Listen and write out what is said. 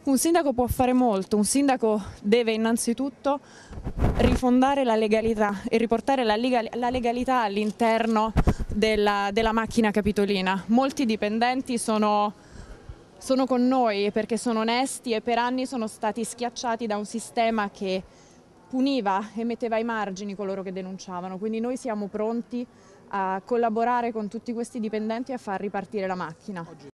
Un sindaco può fare molto, un sindaco deve innanzitutto rifondare la legalità e riportare la legalità all'interno della macchina capitolina. Molti dipendenti sono con noi perché sono onesti e per anni sono stati schiacciati da un sistema che puniva e metteva ai margini coloro che denunciavano, quindi noi siamo pronti a collaborare con tutti questi dipendenti e a far ripartire la macchina.